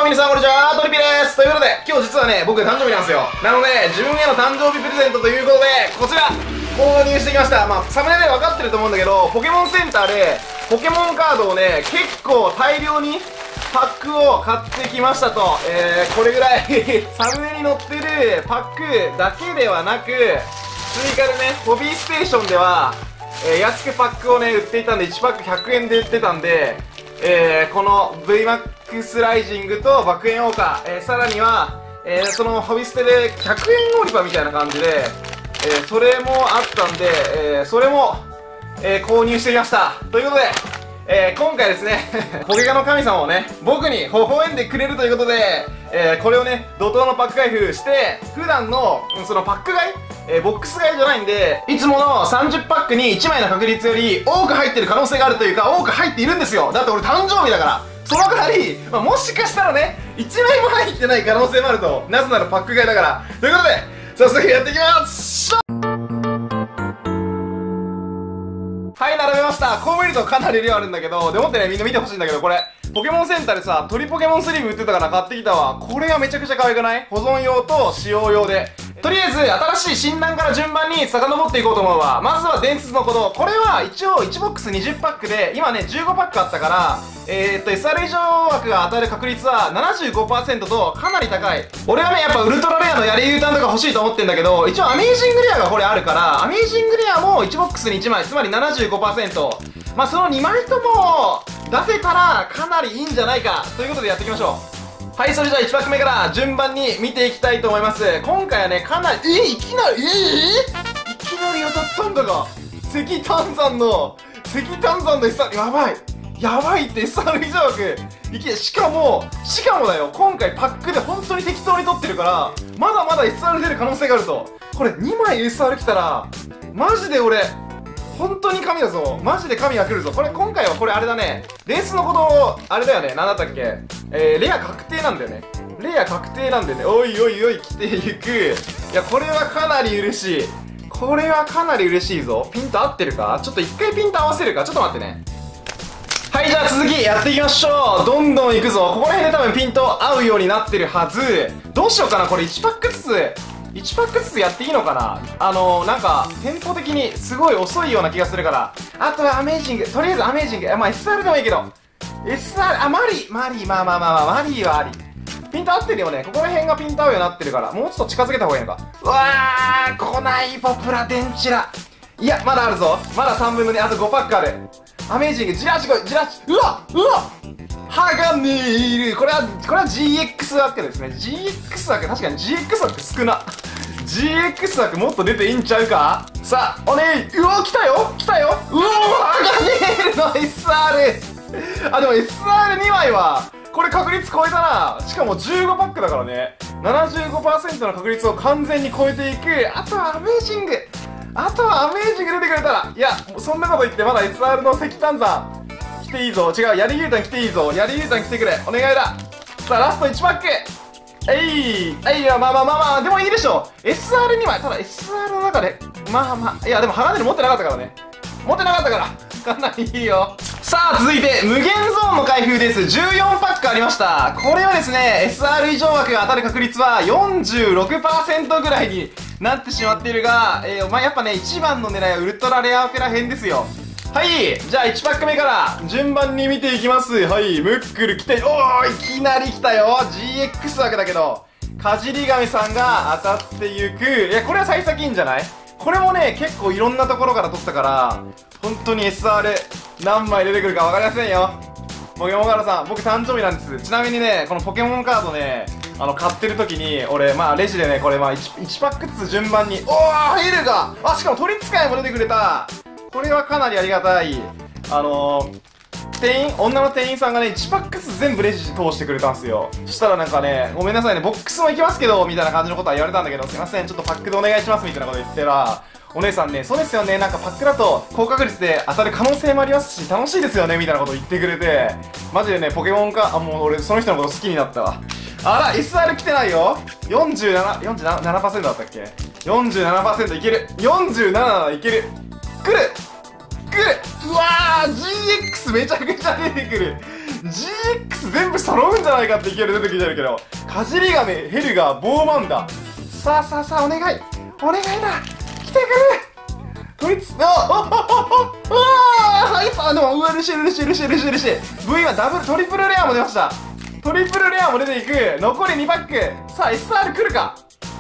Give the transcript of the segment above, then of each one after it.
皆さんこんにちは、トリピです。ということで、今日実はね、僕誕生日なんですよ。なので、自分への誕生日プレゼントということで、こちら、購入してきました。まあ、サムネで分かってると思うんだけど、ポケモンセンターで、ポケモンカードをね、結構大量に、パックを買ってきましたと。これぐらい、サムネに載ってるパックだけではなく、追加でね、ホビーステーションでは、安くパックをね、売っていたんで、1パック100円で売ってたんで、この VMAX ライジングと爆炎オーカー、さらには、そのホビステで100円売り場みたいな感じで、それもあったんで、それも、購入してきました。ということで、今回ですね、ポケカの神様をね、僕に微笑んでくれるということで、これをね、怒涛のパック開封して、普段の、そのパック買いボックス買いじゃないんで、いつもの30パックに1枚の確率より多く入ってる可能性があるというか、多く入っているんですよ。だって俺誕生日だから。その代わり、もしかしたらね、1枚も入ってない可能性もあると。なぜならパック買いだから。ということで、早速やっていきます。はい、並べました。こう見るとかなり量あるんだけど、でもってね、みんな見てほしいんだけど、これ、ポケモンセンターでさ、鳥ポケモンスリーブ売ってたから買ってきたわ。これがめちゃくちゃ可愛くない？保存用と使用用で。とりあえず、新しい診断から順番に遡っていこうと思うわ。まずは伝説の鼓動。これは一応1ボックス20パックで、今ね、15パックあったから、SR 以上枠が当たる確率は 75% とかなり高い。俺はね、やっぱウルトラレアのやりユータンとか欲しいと思ってんだけど、一応アメージングレアがこれあるから、アメージングレアも1ボックスに1枚、つまり 75%。まあ、その2枚とも出せたらかなりいいんじゃないかということでやっていきましょう。はい、それじゃあ1パック目から順番に見ていきたいと思います。今回はね、かなり、いきなり当たったんだが、石炭山の SR、やばいって SR 以上枠しかもだよ、今回パックで本当に適当に取ってるから、まだまだ SR 出る可能性があると。これ2枚 SR 来たら、マジで俺、本当に神だぞ。マジで神が来るぞ。これ今回はこれあれだね。レースのこと、あれだよね。なんだったっけ。レア確定なんだよね。レア確定なんだよね。おいおいおい、来ていく。いや、これはかなり嬉しい。これはかなり嬉しいぞ。ピント合ってるか？ちょっと一回ピント合わせるか。ちょっと待ってね。はい、じゃあ続きやっていきましょう。どんどんいくぞ。ここら辺で多分ピント合うようになってるはず。どうしようかな。これ1パックずつ。1パックずつやっていいのかな。なんか、テンポ的にすごい遅いような気がするから。あとはアメージング。とりあえずアメージング。まあ、SR でもいいけど。SR、マリーはあり。ピント合ってるよね。ここら辺がピント合うようになってるから。もうちょっと近づけた方がいいのか。うわー、来ないポプラ電池だ。いや、まだあるぞ。まだ3分の2、あと5パックある。アメージング、ジラシ来い、ジラシ。うわ歯がネイル。これは GX 枠ですね。GX 枠、確かに GX 枠少な。GX 枠もっと出ていいんちゃうか。さあ、うわ、来たようわ、歯がネイルの SR。あ、でも SR2 枚は、これ確率超えたな。しかも15パックだからね。75% の確率を完全に超えていく。あとはアメージング出てくれたら。いや、そんなこと言ってまだ SR の石炭山来ていいぞ。違う、やりゆうたん来ていいぞ。やりゆうたん来てくれ。お願いだ。さあ、ラスト1パック。まあ、でもいいでしょう。SR2 枚。ただ SR の中で、いや、でもハガネル持ってなかったからね。かなりいいよ。さあ、続いて、無限ゾーンの開封です。14パックありました。これはですね、SR 以上枠が当たる確率は 46% ぐらいになってしまっているが、まあ、やっぱね、一番の狙いはウルトラレアオペラ編ですよ。はい、じゃあ1パック目から順番に見ていきます。はい、ムックル来て、おー、いきなり来たよ。GX 枠だけど、かじり神さんが当たっていく。いや、これは幸先いいんじゃない？これもね、結構いろんなところから取ったから、本当に SR 何枚出てくるか分かりませんよ。ポケモンカードさん、僕誕生日なんです。ちなみにね、このポケモンカードね、買ってる時に、俺、まあ、レジでね、これ、まあ1パックずつ順番に、おー、入るが、あ、しかも鳥使いも出てくれた。これはかなりありがたい。女の店員さんがね、1パックずつ全部レジ通してくれたんすよ。そしたらなんかね、ごめんなさいね、ボックスも行きますけど、みたいな感じのことは言われたんだけど、すいません、ちょっとパックでお願いします、みたいなこと言ってら、お姉さんね、そうですよね、なんかパックだと高確率で当たる可能性もありますし、楽しいですよね、みたいなこと言ってくれて、マジでね、ポケモンか、もう俺、その人のこと好きになったわ。あら、SR 来てないよ。47% だったっけ？ 47% いける。47ならいける。来る。うわー、GX めちゃくちゃ出てくる。 GX 全部揃うんじゃないかって勢いで出てきてるけど、かじり亀、ヘルガー、ボーマンダ。さあさあさあ、お願いだ、来てくれ。こいつ、はい、さあ、でも、嬉しい。V はダブル、トリプルレアも出ました。トリプルレアも出ていく。残り2パック。さあ、SR 来るか。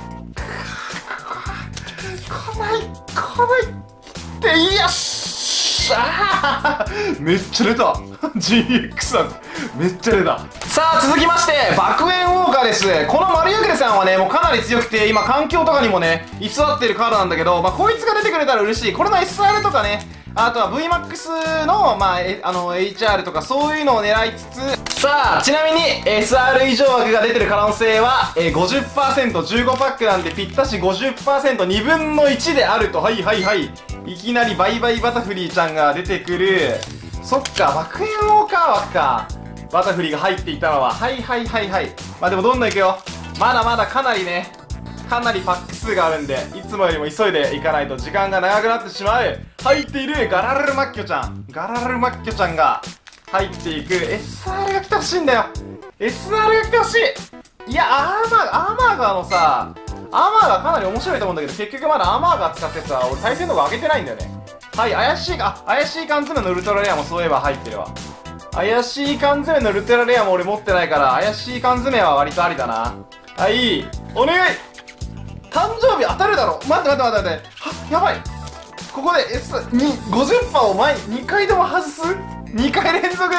来ないって、よっしゃーめっちゃ出たGX さん、めっちゃ出た。さあ、続きまして、爆炎ウォーカーです。このマルユグレさんはね、もうかなり強くて、今、環境とかにもね、居座ってるカードなんだけど、まあ、こいつが出てくれたら嬉しい。これの SR とかね、あとは VMAX の、まあ、HR とかそういうのを狙いつつ、さあ、ちなみに SR 以上枠が出てる可能性は、50%、15パックなんでぴったし 50%、2分の1であると。はい。いきなりバイバイバタフリーちゃんが出てくる。そっか、爆炎ウォーカー枠か。バタフリーが入っていたのは。はい。まあでもどんどんいくよ。まだまだかなりパック数があるんで、いつもよりも急いでいかないと時間が長くなってしまう。入っているガラルマッキョちゃんが入っていく。 SR が来てほしいんだよ。 SR が来てほしい。いや、アーマーガーのさ、アーマーガーかなり面白いと思うんだけど、結局まだアーマーガー使ってさ、俺対戦度が上げてないんだよね。はい、怪しい缶詰のウルトラレアもそういえば入ってるわ。怪しい缶詰のウルトラレアも俺持ってないから、怪しい缶詰は割とありだな。はい、お願い。誕生日当たるだろ。待って。は、やばい。ここで 50% を前に2回でも外す。2回連続で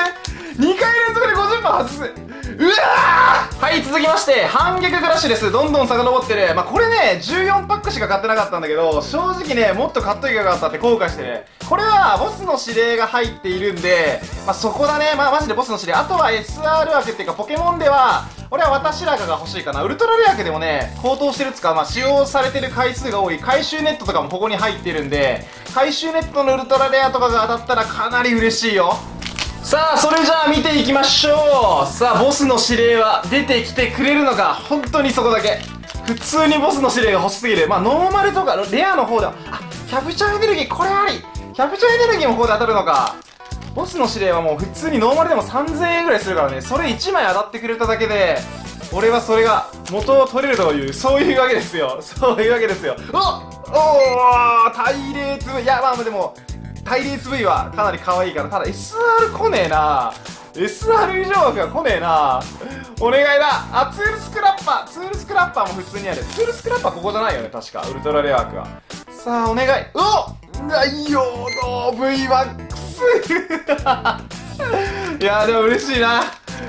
50% 外す。うわー。はい、続きまして、反逆クラッシュです。どんどん遡ってる。まあ、これね、14パックしか買ってなかったんだけど、正直ね、もっと買っときゃよかったって後悔してね。これは、ボスの指令が入っているんで、まあ、そこだね。まあ、マジでボスの指令。あとは SR 枠っていうか、ポケモンでは、俺は私らが欲しいかな。ウルトラレアでもね、高騰してるっつか、まあ、使用されてる回数が多い回収ネットとかもここに入ってるんで、回収ネットのウルトラレアとかが当たったらかなり嬉しいよ。さあ、それじゃあ見ていきましょう。さあ、ボスの指令は出てきてくれるのか。本当にそこだけ。普通にボスの指令が欲しすぎる。まあ、ノーマルとかレアの方では、キャプチャーエネルギー、これあり。キャプチャーエネルギーもここで当たるのか。ボスの指令はもう普通にノーマルでも3000円ぐらいするからね。それ1枚当たってくれただけで、俺はそれが元を取れるという、そういうわけですよ。おー対立 V。いや、まあでも、対立 V はかなり可愛いから、ただ SR 来ねえな。SR 以上枠が来ねえな。お願いだ。ツールスクラッパーも普通にある。ツールスクラッパーここじゃないよね、確か。ウルトラレア枠は。さあ、お願い。内容の VMAX いやー、でも嬉しいな。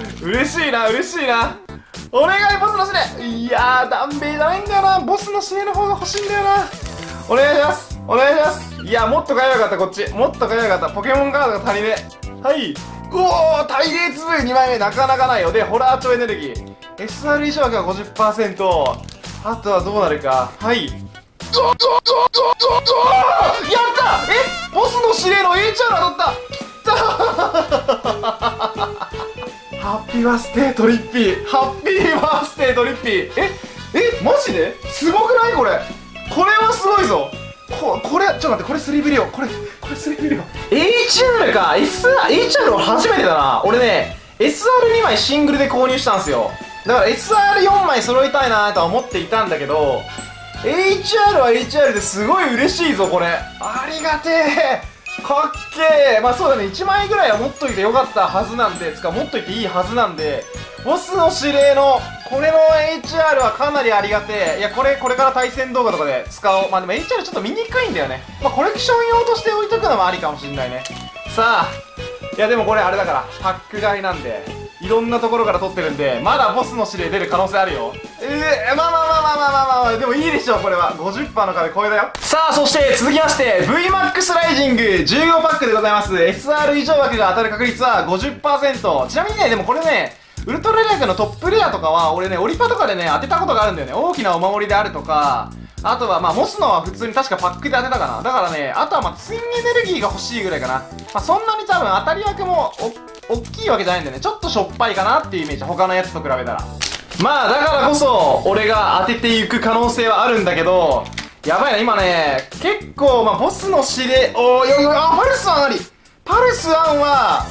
お願い、ボスの指令。いやー、ダンベイじゃないんだよな。ボスの指令の方が欲しいんだよな。お願いします。いや、もっと買えばよかった、こっち。ポケモンカードが足りねえ。はい。対立 V2 枚目、なかなかないよ。で、ホラー超エネルギー。SR 以上が 50%。あとはどうなるか。はい。やったボスの指令の HR 当たった。ハッピーバースデートリッピー。マジですごくない？これはすごいぞ。これちょっと待って、これスリービリオ。これスリービリオ。 HR か。 HR は初めてだな。俺ね、 SR2 枚シングルで購入したんすよ。だから SR4 枚揃いたいなとは思っていたんだけど、 HR は HR ですごい嬉しいぞ。これありがてえ。かっけえ。まあそうだね、1枚ぐらいは持っといてよかったはずなんで、持っといていいはずなんで、ボスの指令のこれの HR はかなりありがてえ。いや、これから対戦動画とかで使おう。まあでも HR ちょっと見にくいんだよね。まあコレクション用として置いとくのもありかもしんないね。さあ、いやでもこれあれだから、パック買いなんで、いろんなところから取ってるんで、まだボスの指令出る可能性あるよ。まあ、でもいいでしょう、これは。50% の壁超えだよ。さあ、そして続きまして、VMAX ライジング15パックでございます。SR 以上枠が当たる確率は 50%。ちなみにね、でもこれね、ウルトラレアのトップレアとかは、俺ね、オリパとかでね、当てたことがあるんだよね。大きなお守りであるとか、あとは、まあ、モスのは普通に確かパックで当てたかな。だからね、あとはまあ、ツインエネルギーが欲しいぐらいかな。まあ、そんなに多分当たり枠もおっきいわけじゃないんだよね。ちょっとしょっぱいかなっていうイメージ。他のやつと比べたら。まあ、だからこそ、俺が当てていく可能性はあるんだけど、やばいな、今ね、結構、まあ、ボスの指令、パルスは何？パルス1は、パ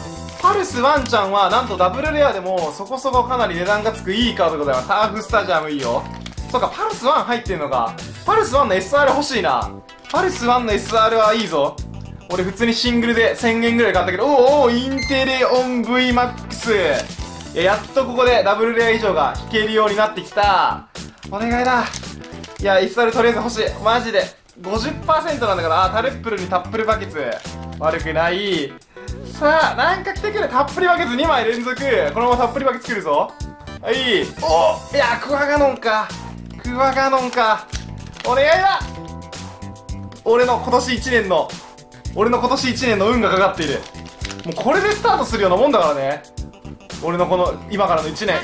パルスワンちゃんはなんとダブルレアでもそこそこかなり値段がつくいいカードでございます。ターフスタジアムいいよ。そうか、パルス1入ってんのか。パルス1の SR 欲しいな。パルス1の SR はいいぞ。俺普通にシングルで1000円ぐらい買ったけど、おおインテレオン VMAX。やっとここでダブルレア以上が引けるようになってきた。お願いだ。いや、SR とりあえず欲しい。マジで。50% なんだから、タルップルにタップルバケツ。悪くない。さあ、なんか来てくれ。たっぷりバケツ2枚連続。このままたっぷりバケツ来るぞ。はい。おいや、クワガノンか。クワガノンか。お願いだ。俺の今年1年の運がかかっている。もうこれでスタートするようなもんだからね。俺のこの、今からの1年。いや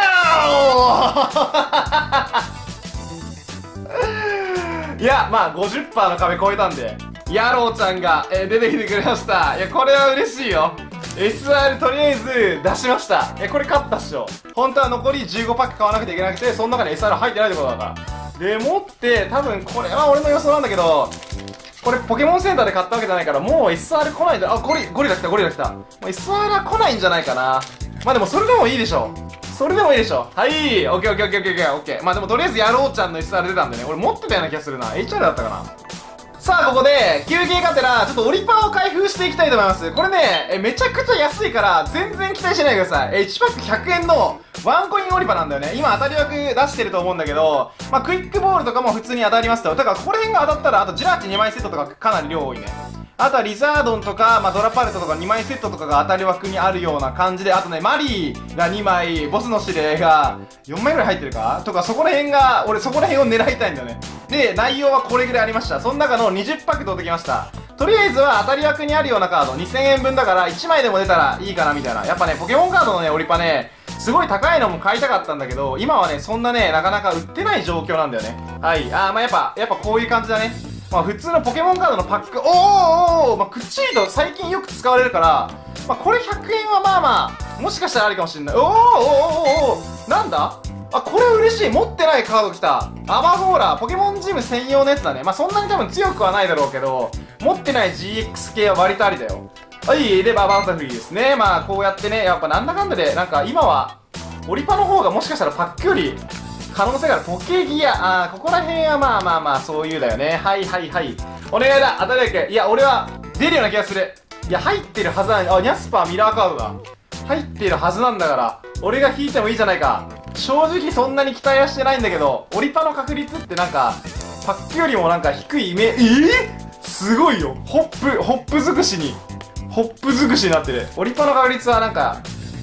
ーいや、まあ 50% の壁超えたんで。ヤローちゃんが、出てきてくれました。いや、これは嬉しいよ。SR とりあえず出しました。これ勝ったっしょ。本当は残り15パック買わなくていけなくて、その中に SR 入ってないってことだから。でもって、多分これは俺の予想なんだけど、これポケモンセンターで買ったわけじゃないから、もう SR 来ないんだ。あ、ゴリラ来た。もう SR は来ないんじゃないかな。まあでもそれでもいいでしょ。はい、オッケー。まあでもとりあえずヤローちゃんの SR 出たんでね。俺持ってたような気がするな。HR だったかな。さあ、ここで、休憩がてら、ちょっとオリパンを開封していきたいと思います。これね、めちゃくちゃ安いから、全然期待しないでください。1パック100円の、ワンコインオリパなんだよね。今当たり枠出してると思うんだけど、まあ、クイックボールとかも普通に当たりますと。だから、これ辺が当たったら、あとジラーチ2枚セットとかかなり量多いね。あとはリザードンとか、まあ、ドラパルトとか2枚セットとかが当たり枠にあるような感じで、あとね、マリーが2枚、ボスの指令が4枚ぐらい入ってるかとか、そこら辺が、俺そこら辺を狙いたいんだよね。で、内容はこれぐらいありました。その中の20パック取ってきました。とりあえずは当たり枠にあるようなカード、2000円分だから1枚でも出たらいいかなみたいな。やっぱね、ポケモンカードのね、オリパね、すごい高いのも買いたかったんだけど、今はね、そんなね、なかなか売ってない状況なんだよね。はい。まあやっぱこういう感じだね。まあ普通のポケモンカードのパック、まあクッチーと最近よく使われるから、まあこれ100円はまあまあ、もしかしたらありかもしれない。なんだこれ嬉しい。持ってないカード来た。アバフォーラー、ポケモンジム専用のやつだね。まあそんなに多分強くはないだろうけど、持ってない GX 系は割とありだよ。はい、で、バンタフリーですね。まあこうやってね、やっぱなんだかんだで、なんか今は、オリパの方がもしかしたらパックより、可能性がある。ポケギア。ここら辺はまあ、そういうだよね。はい。お願いだ、当たりだけ。いや、俺は、出るような気がする。いや、入ってるはずなのに、ニャスパーミラーカードだ。入ってるはずなんだから、俺が引いてもいいじゃないか。正直そんなに期待はしてないんだけど、オリパの確率ってなんか、パックよりもなんか低いイメージ、すごいよ。ホップ尽くしになってる。オリパの確率はなんか、やった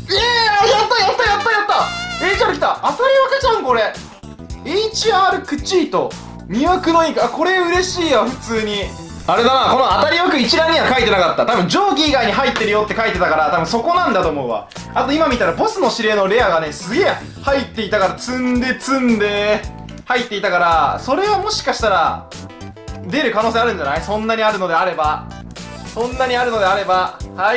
!HR 来た!当たり分けじゃん、これ !HR クチート魅惑のインク。これ嬉しいよ、普通に。あれだな、この当たり枠一覧には書いてなかった。多分上記以外に入ってるよって書いてたから、多分そこなんだと思うわ。あと今見たらボスの指令のレアがね、すげえ入っていたから、積んで、入っていたから、それはもしかしたら、出る可能性あるんじゃない？そんなにあるのであれば。はい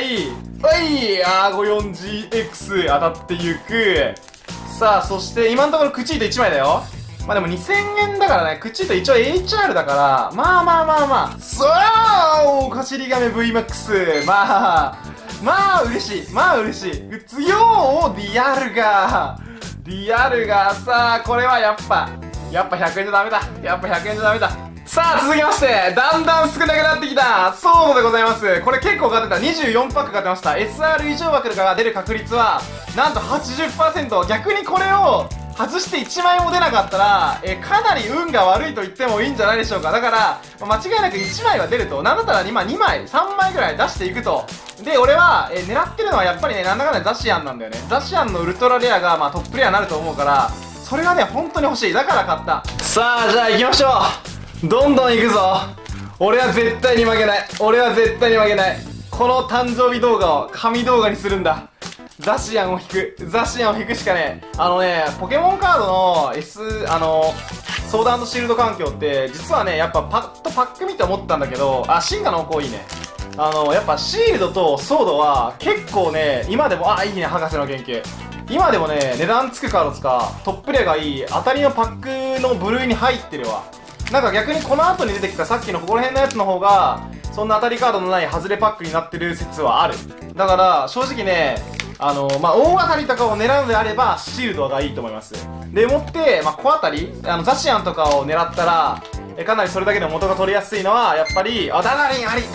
。54GX 当たってゆく。さあ、そして今のところクチート1枚だよ。まあでも2000円だからね、クチート一応 HR だから、まあ。そう走り亀 VMAX。まあ嬉しい。強リアルが。さあ、これはやっぱ100円じゃダメだ。さあ、続きまして、だんだん少なくなってきた、そうでございます。これ結構買ってた。24パック買ってました。SR 以上枠が出る確率は、なんと 80%。逆にこれを外して1枚も出なかったら、かなり運が悪いと言ってもいいんじゃないでしょうか。だから、間違いなく1枚は出ると。なんだったら今2枚、3枚ぐらい出していくと。で、俺は、狙ってるのはやっぱりね、なんだかんだザシアンなんだよね。ザシアンのウルトラレアが、まあトップレアになると思うから、それがね、本当に欲しい。だから買った。さあ、じゃあ行きましょう。どんどん行くぞ。俺は絶対に負けない。この誕生日動画を神動画にするんだ。ザシアンを引くしかね。ポケモンカードのソードシールド環境って、実はね、やっぱパック見て思ったんだけど、進化の方向いいね。やっぱシールドとソードは結構ね、今でも、いいね、博士の原型。今でもね、値段つくカードつか、トップレアがいい、当たりのパックの部類に入ってるわ。 なんか逆にこの後に出てきたさっきのここら辺のやつの方がそんな当たりカードのない外れパックになってる説はある。だから正直ね、大当たりとかを狙うのであればシールドがいいと思います。でもって、小当たりザシアンとかを狙ったらかなりそれだけでも元が取りやすいのはやっぱりダダリンあり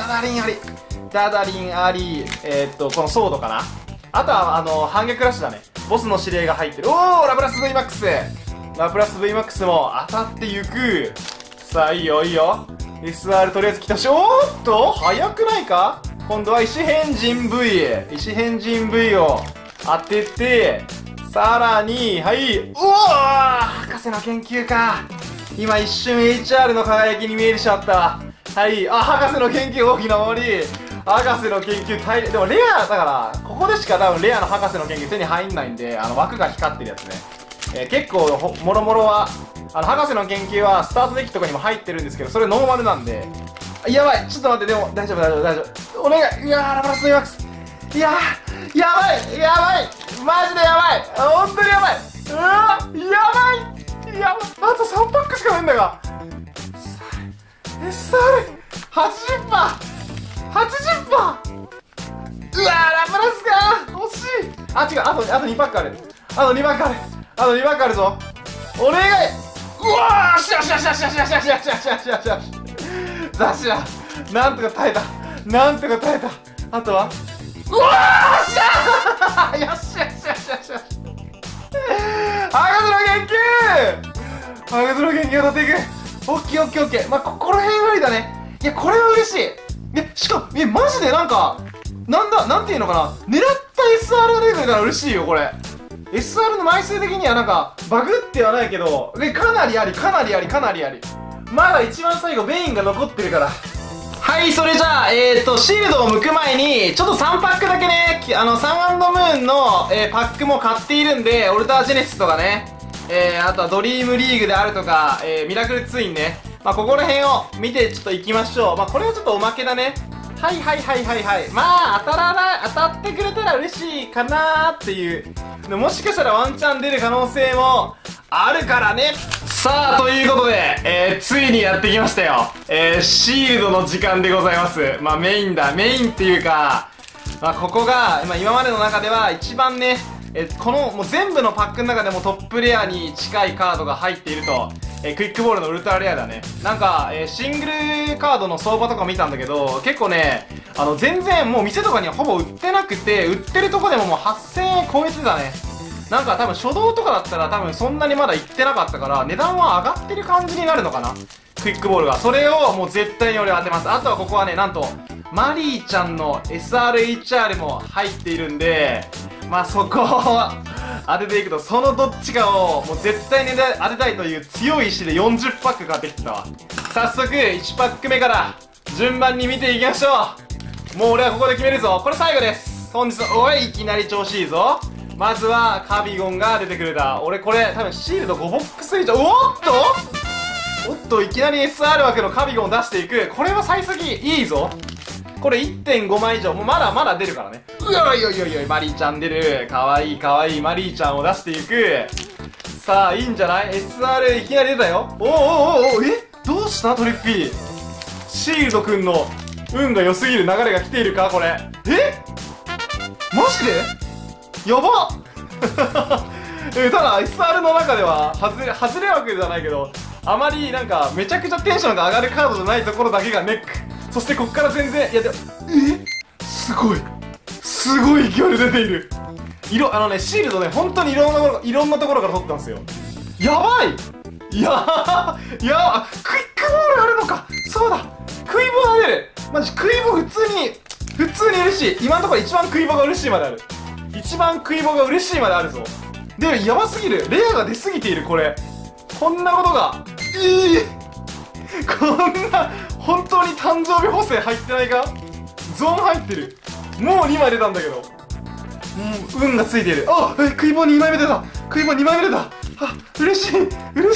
このソードかな。あとは反撃ラッシュだね。ボスの指令が入ってる。おー、ラプラス VMAX も当たってゆく。さあいいよ SR とりあえず来たし、おーっと早くないか。今度は石変人 V を当てて、さらにはい、うわー、博士の研究か。今一瞬 HR の輝きに見えてしまったわ。はい、博士の研究大きな森。博士の研究でもレアだからここでしか多分レアの博士の研究手に入んないんで、枠が光ってるやつね。結構もろもろは博士の研究はスタートデッキとかにも入ってるんですけど、それノーマルなんで。やばい、ちょっと待って、でも大丈夫、お願い。いやー、ラプラス VMAX、いやー、やばいマジでやばい、本当にやばい、うわー、やばい、あと3パックしかないんだが SR80%、うわー、ラプラスか、惜しい。違う、あと2パックある、あと2パックあるぞ、お願い。うわー、しゃザシアなんとか耐えた、あとはうわー、しゃーよし博士の研究を取っていく。オッケー、ここら辺ありだね。いや、これは嬉しい。しかもマジでなんていうのかな、狙った SR が出てくるから嬉しいよ。これ SR の枚数的にはなんかバグってはないけど、かなりあり。まだ一番最後ベインが残ってるから。はい、それじゃあシールドを剥く前にちょっと3パックだけね、サン&ムーンの、パックも買っているんで、オルタージェネシスとかね、あとはドリームリーグであるとか、ミラクルツインね、ここら辺を見てちょっといきましょう。これはちょっとおまけだね。はい、当たってくれたら嬉しいかなーっていう。もしかしたらワンチャン出る可能性もあるからね。さあ、ということで、ついにやってきましたよ。シールドの時間でございます。メインっていうか、ここが、今までの中では一番ね、このもう全部のパックの中でもトップレアに近いカードが入っていると。クイックボールのウルトラレアだね。なんか、シングルカードの相場とか見たんだけど、結構ね、全然もう店とかにはほぼ売ってなくて、売ってるとこでももう8000円超えてたね。なんか多分初動とかだったら多分そんなにまだ行ってなかったから、値段は上がってる感じになるのかな、クイックボールが。それをもう絶対に俺は当てます。あとはここはね、なんとマリーちゃんの SRHR も入っているんで、そこを当てていくと、そのどっちかをもう絶対に当てたいという強い意志で40パック買ってきたわ。早速1パック目から順番に見ていきましょう。もう俺はここで決めるぞ。これ最後です。本日の、おい、いきなり調子いいぞ。まずはカビゴンが出てくれた。俺これ多分シールド5ボックス以上。おっといきなり SR 枠のカビゴンを出していく。これは幸先いいぞ。これ 1.5 枚以上、もうまだ出るからね。おい、マリーちゃん出る。かわいいマリーちゃんを出していく。さあいいんじゃない。 SR いきなり出たよ。どうしたトリッピー。シールドくんの運が良すぎる流れが来ているか。これマジでやばただ SR の中では外れ枠じゃないけど、あまりなんかめちゃくちゃテンションが上がるカードじゃないところだけがネック。そしてこっから全然、いやでもすごい勢いで出ている。シールドね、本当にいろんなところから取ったんですよ。やばい。クイックボールあるのか。そうだ、クイボが出る。マジクイボ普通に嬉しい。今のところ一番クイボが嬉しいまである。ぞ。で、やばすぎる。レアが出すぎている。こんなことがこんな本当に誕生日補正入ってないか。ゾーン入ってる。もう2枚出たんだけど、運がついている。クイボ2枚目出た。嬉しい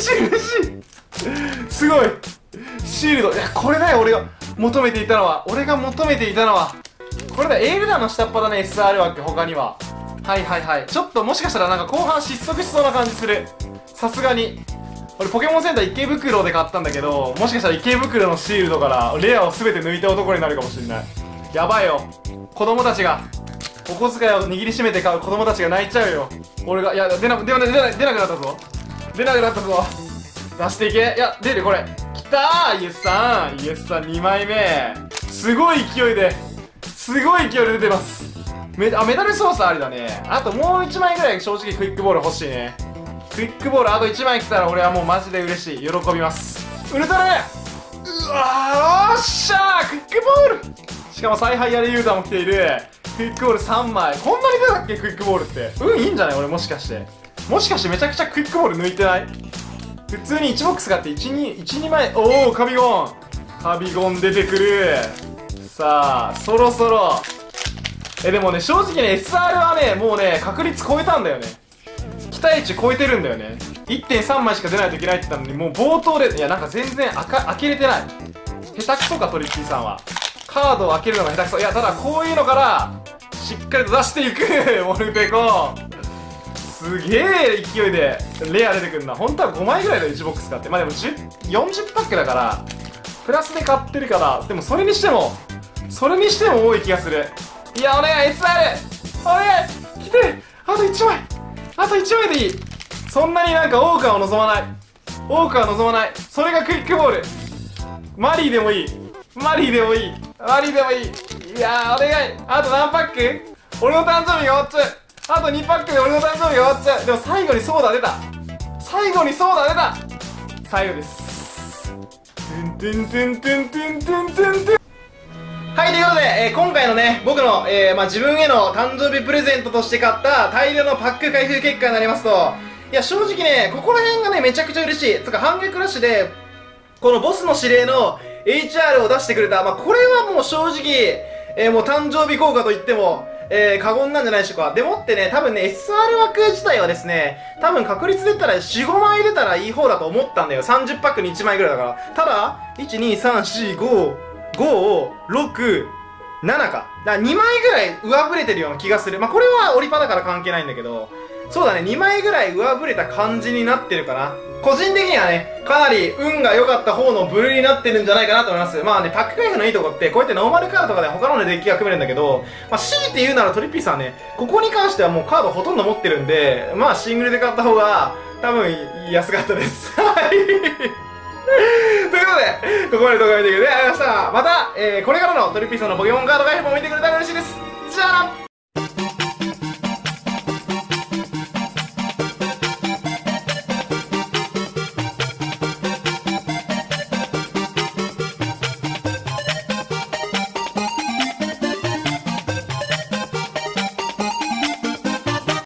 すごい。シールド、いやこれだよ。俺が求めていたのはこれだ。エールダの下っ端だね、 SR 枠。他にはちょっともしかしたらなんか後半失速しそうな感じする。さすがに俺ポケモンセンター池袋で買ったんだけど、もしかしたら池袋のシールドからレアを全て抜いた男になるかもしれない。やばいよ。子供たちがお小遣いを握りしめて買う子供たちが泣いちゃうよ。俺が、いや、出なくなったぞ。出なくなったぞ。出していけ。いや、出る、これ。きたー、イエスさん。イエスさん2枚目。すごい勢いで出てます。メダル操作ありだね。あともう1枚ぐらい正直クイックボール欲しいね。クイックボールあと1枚来たら俺はもうマジで嬉しい。喜びます。ウルトラメン、うわー、おっしゃー、クイックボール。しかも采配やりユーザーも来ている。クイックボール3枚。こんなに出たっけ、クイックボールって。いいんじゃない？俺もしかしてめちゃくちゃクイックボール抜いてない？普通に1ボックス買って2枚。おお、カビゴン出てくる。さあ、そろそろ。でもね、正直ね、SR はね、もうね、確率超えたんだよね。期待値超えてるんだよね。1.3 枚しか出ないといけないって言ったのに、もう冒頭で、いや、なんか全然開けれてない。下手くそか、トリッキーさんは。カードを開けるのが下手くそ。いや、ただこういうのから、しっかりと出していくモルペコ。すげえ勢いでレア出てくるな。本当は5枚ぐらいだよ、1ボックス買って。まあでも40パックだから、プラスで買ってるから、でもそれにしても多い気がする。いや、お願い、SR！ お願い来て！あと1枚！あと1枚でいい！そんなになんか多くは望まない。それがクイックボール。マリーでもいい。いやー、お願い。あと何パック？俺の誕生日が終わっちゃう。あと2パックで俺の誕生日が終わっちゃう。でも最後にソーダ出た。最後です。はい、ということで、今回のね、僕の、自分への誕生日プレゼントとして買った大量のパック開封結果になりますと、いや、正直ね、ここら辺がね、めちゃくちゃ嬉しい。つか、反撃ラッシュで、このボスの指令の HR を出してくれた。これはもう正直、もう誕生日効果と言っても、過言なんじゃないでしょうか。でもってね、多分ね、SR 枠自体はですね、多分確率で言ったら4、5枚出たらいい方だと思ったんだよ。30パックに1枚ぐらいだから。ただ、1、2、3、4、5、5、6、7か。だから2枚ぐらい上振れてるような気がする。これはオリパだから関係ないんだけど、そうだね、2枚ぐらい上振れた感じになってるかな。個人的にはね、かなり運が良かった方の部類になってるんじゃないかなと思います。パック開封のいいとこって、こうやってノーマルカードとかで他のデッキが組めるんだけど、強いて言うならトリッピーさんね、ここに関してはもうカードほとんど持ってるんで、シングルで買った方が、多分、安かったです。はい。ということで、ここまで動画見てくれてありがとうございました。また、これからのトリッピーさんのポケモンカード開封も見てくれたら嬉しいです。じゃあな。